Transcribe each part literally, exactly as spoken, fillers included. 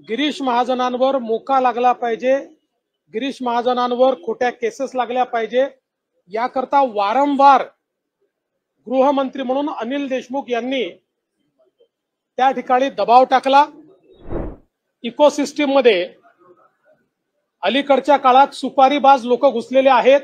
गिरीश महाजनांवर मोका लागला पाहिजे, गिरीश महाजनांवर खोट्या केसेस लागल्या पाहिजे, याकरता वारंवार गृहमंत्री म्हणून अनिल देशमुख यांनी त्या ठिकाणी दबाव टाकला। इकोसिस्टीम मध्ये अलीकडच्या काळात सुपारीबाज लोक घुसलेले आहेत,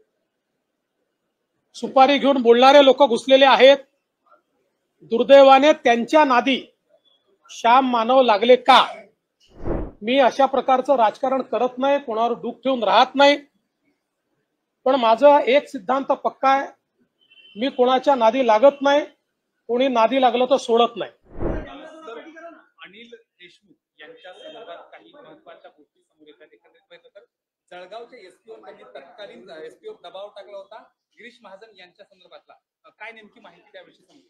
सुपारी घेऊन बोलणारे लोक घुसलेले आहेत। दुर्दैवाने त्यांच्या नादी श्याम मानव लागले का? मी अशा प्रकारचं राजकारण करत नाही, कोणावर डूक ठेवून राहत नाही, पण माझा एक सिद्धांत पक्का आहे, मी कोणाच्या नादी लागत नाही, कोणी नादी लागलं तर सोडत नाही। अनिल देशमुख यांच्या संदर्भात काही महत्त्वाच्या गोष्टी समोर येतात। एकंदरीत पाहिलं तर जळगावच्या एसपीवर त्यांनी तत्कालीन एसपीवर दबाव टाकला होता गिरीश महाजन यांच्या संदर्भातला, काय नेमकी माहिती त्याविषयी समोर?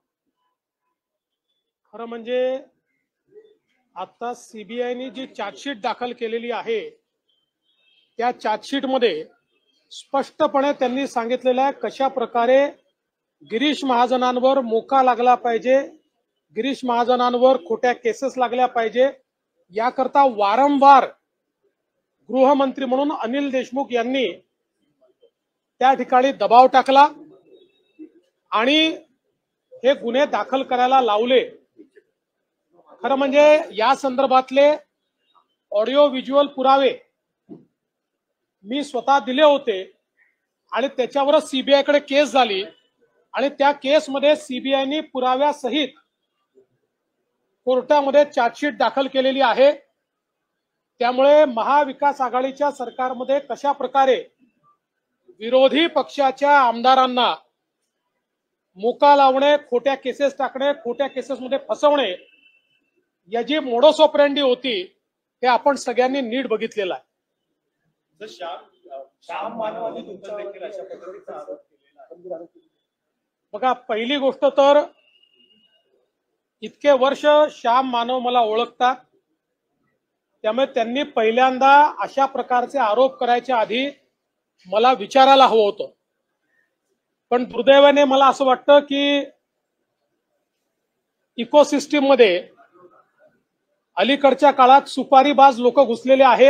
खरं म्हणजे आता सीबीआयने जी चार्जशीट दाखल केलेली आहे त्या चार्जशीट मध्ये स्पष्टपणे त्यांनी सांगितलेलं आहे कशा प्रकारे गिरीश महाजनांवर मोका लागला पाहिजे, गिरीश महाजनांवर खोट्या केसेस लागल्या पाहिजे, याकरता वारंवार गृहमंत्री म्हणून अनिल देशमुख यांनी त्या ठिकाणी दबाव टाकला आणि हे गुन्हे दाखल करायला लावले। खरं म्हणजे या संदर्भातले ऑडिओ व्हिज्युअल पुरावे मी स्वतः दिले होते आणि त्याच्यावरच सीबीआय कडे केस झाली आणि त्या केसमध्ये सीबीआयने पुराव्यासहित कोर्टामध्ये चार्जशीट दाखल केलेली आहे। त्यामुळे महाविकास आघाडीच्या सरकारमध्ये कशा प्रकारे विरोधी पक्षाच्या आमदारांना मोका लावणे, खोट्या केसेस टाकणे, खोट्या केसेसमध्ये फसवणे याची मोडस ऑपरेंडी होती हे आपण सगळ्यांनी नीट बघितलेलं आहे। श्याम मानवाने तुमच्यावर देखील अशा पद्धतीचा आरोप केलेला आहे। बघा, पहिली गोष्ट तर इतके वर्ष श्याम मानव मला ओळखतात, त्यामुळे त्यांनी पहिल्यांदा अशा प्रकारचे आरोप करायच्या आधी मला विचारायला हवं होतं। पण दुर्दैवाने मला असं वाटतं की इकोसिस्टीम मध्ये अलीकडच्या काळात सुपारीबाज लोक घुसलेले आहेत,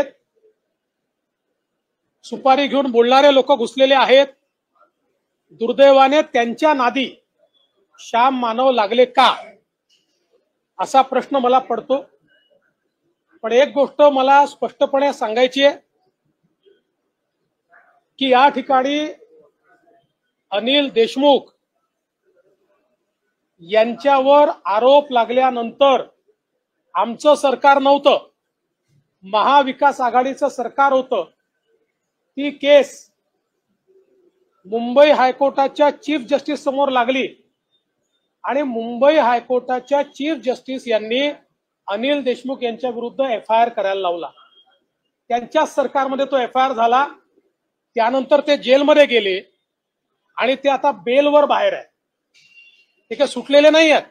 सुपारी घेऊन बोलणारे लोक घुसलेले आहेत। दुर्दैवाने त्यांच्या नादी श्याम मानव लागले का असा प्रश्न मला पडतो। पण एक गोष्ट मला स्पष्टपणे सांगायची आहे की या ठिकाणी अनिल देशमुख यांच्यावर आरोप लागल्यानंतर आमचं सरकार नव्हतं, महाविकास आघाडीचं सरकार होतं। ती केस मुंबई हायकोर्टाच्या चीफ जस्टिस समोर लागली आणि मुंबई हायकोर्टाच्या चीफ जस्टिस यांनी अनिल देशमुख यांच्या विरुद्ध एफ आय आर करायला लावला। त्यांच्याच सरकारमध्ये तो एफ आय आर झाला, त्यानंतर ते जेलमध्ये गेले आणि ते आता बेलवर बाहेर आहे, ते काही सुटलेले नाही आहेत।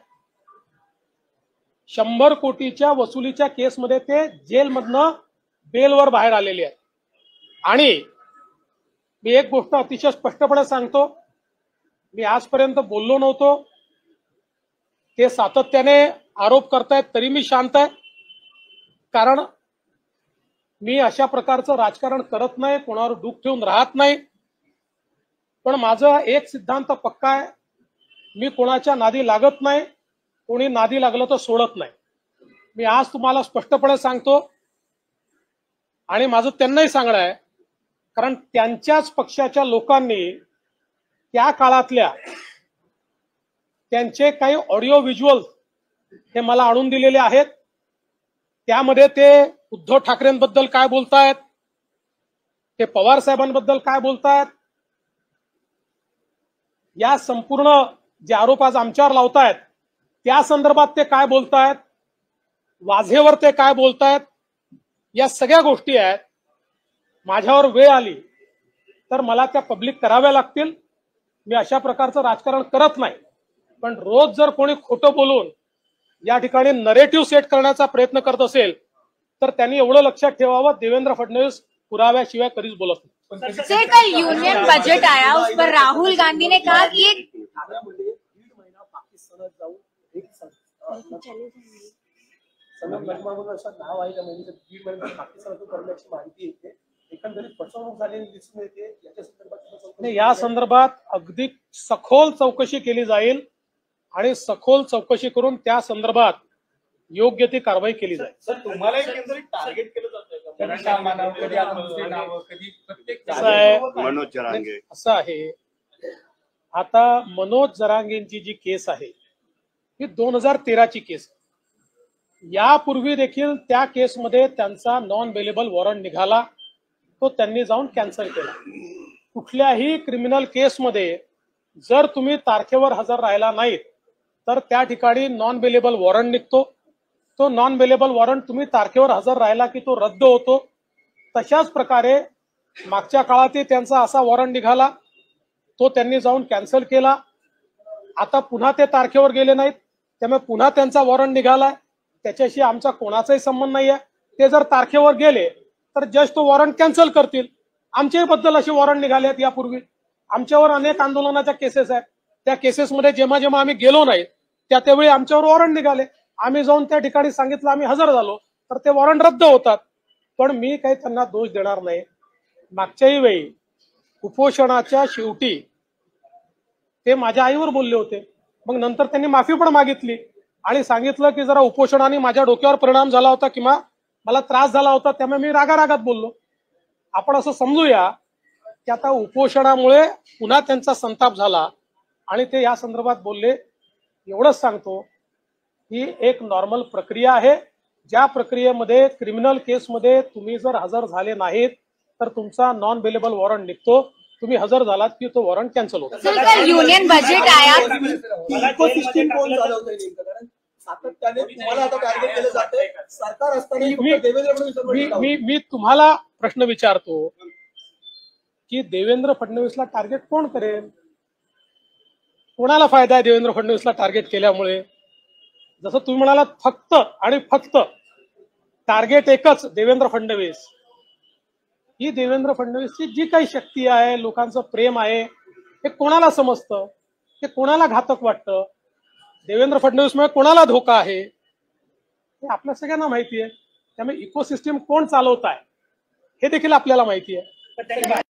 शंभर कोटीच्या वसुलीच्या केसमध्ये ते जेलमधनं बेलवर बाहेर आलेले आहेत। आणि मी एक गोष्ट अतिशय स्पष्टपणे सांगतो, मी आजपर्यंत बोललो नव्हतो, ते सातत्याने आरोप करतायत तरी मी शांत आहे, कारण मी अशा प्रकारचं राजकारण करत नाही, कोणावर डूक ठेवून राहत नाही, पण माझा एक सिद्धांत पक्का आहे, मी कोणाच्या नादी लागत नाही, कोणी नादी लागलं तर सोडत नाही। मी आज तुम्हाला स्पष्टपणे सांगतो आणि माझं त्यांनाही सांगणं आहे, कारण त्यांच्याच पक्षाच्या लोकांनी त्या काळातल्या त्यांचे काही ऑडिओ व्हिज्युअल हे मला आणून दिलेले आहेत। त्यामध्ये ते उद्धव ठाकरेंबद्दल काय बोलतायत, ते पवार साहेबांबद्दल काय बोलतायत, या संपूर्ण जे आरोप आज आमच्यावर लावतायत त्या संदर्भात ते काय बोलतायत, वाझेवर ते काय बोलतायत, या सगळ्या गोष्टी आहेत। माझ्यावर वेळ आली तर मला त्या पब्लिक कराव्या लागतील। मी अशा प्रकारचं राजकारण करत नाही, पण रोज जर कोणी खोटं बोलून या ठिकाणी नरेटिव्ह सेट करण्याचा प्रयत्न करत असेल तर त्यांनी एवढं लक्षात ठेवावं, देवेंद्र फडणवीस पुराव्याशिवाय कधीच बोलत नाही। सर, कल यूनियन बजट आया, उस पर राहुल गांधी ने कहा कि दीड महिना पाकिस्तानात जाऊन एक सनम नजमा म्हणून असं नाव आहे त्या महिलेचं बीड मध्ये पाकिस्तानातून करण्याची माहिती येते. एकंदरीत फसवणूक झालेली दिसून येते. याच्या संदर्भात नाही, या संदर्भात अगदी सखोल चौकशी केली जाईल आणि सखोल चौकशी करून त्या संदर्भात योग्य ती कारवाई केली जाईल. सर तुम्हाला एकंदरीत टार्गेट केलं जातंय का? कधी श्यामा नाव, कधी आता दुसरी नावं, कधी प्रत्येक असं आहे मनोज जरांगे. असं आहे आता मनोज जरांगेंची जी केस आहे ही दोन हजार तेराची केस आहे. यापूर्वी देखील त्या केसमध्ये त्यांचा नॉन बेलेबल वॉरंट निघाला, तो त्यांनी जाऊन कॅन्सल केला. कुठल्याही क्रिमिनल केसमध्ये जर तुम्ही तारखेवर हजर राहिला नाहीत तर त्या ठिकाणी नॉन बेलेबल वॉरंट निघतो. तो नॉन बेलेबल वॉरंट तुम्ही तारखेवर हजर राहिला की तो रद्द होतो. तशाच प्रकारे मागच्या काळातही त्यांचा असा वॉरंट निघाला, तो त्यांनी जाऊन कॅन्सल केला. आता पुन्हा ते तारखेवर गेले नाहीत, त्यामुळे पुन्हा त्यांचा वॉरंट निघालाय. त्याच्याशी आमचा कोणाचाही संबंध नाही आहे. ते जर तारखेवर गेले तर जज तो वॉरंट कॅन्सल करतील. आमच्याही बद्दल असे वॉरंट निघाले आहेत यापूर्वी. आमच्यावर अनेक आंदोलनाच्या केसेस आहेत. त्या केसेसमध्ये जेव्हा जेव्हा आम्ही गेलो नाही त्या त्यावेळी आमच्यावर वॉरंट निघाले. आम्ही जाऊन त्या ठिकाणी सांगितलं आम्ही हजर झालो तर ते वॉरंट रद्द होतात. पण मी काही त्यांना दोष देणार नाही. मागच्याही वेळी उपोषणाच्या शेवटी ते माझ्या आईवर बोलले होते. मग नंतर त्यांनी माफी पण मागितली आणि सांगितलं की जरा उपोषणाने माझ्या डोक्यावर परिणाम झाला होता किंवा मला त्रास झाला होता, त्यामुळे मी रागारागात बोललो. आपण असं समजूया की आता उपोषणामुळे पुन्हा त्यांचा संताप झाला आणि ते या संदर्भात बोलले. एवढंच सांगतो ही एक नॉर्मल प्रक्रिया आहे. ज्या प्रक्रियेमध्ये क्रिमिनल केसमध्ये तुम्ही जर हजर झाले नाहीत तर तुमचा नॉन बेलेबल वॉरंट निघतो. तुम्ही हजर झालात की तो वॉरंट कॅन्सल होतो. सर कल यूनियन बजट आया. इकोसिस्टीम कोण चालवतंय नेमकं? कारण सातत्याने तुम्हाला आता टार्गेट केलं जातंय. सरकार असताना मी- देवेंद्र फडणवीस मी मी मी तुम्हाला प्रश्न विचारतो की देवेंद्र फडणवीसला टार्गेट कोण करेल? कोणाला फायदा आहे देवेंद्र फडणवीसला टार्गेट केल्यामुळे? जसं तुम्ही म्हणालात फक्त आणि फक्त टार्गेट एकच देवेंद्र फडणवीस. ही देवेंद्र फडणवीसची जी काही शक्ती आहे, लोकांचं प्रेम आहे, हे कोणाला समजतं? हे कोणाला घातक वाटतं? देवेंद्र फडणवीसमुळे कोणाला धोका आहे हे आपल्या सगळ्यांना माहिती आहे. त्यामुळे इकोसिस्टीम कोण चालवत आहे हे देखील आपल्याला माहिती आहे.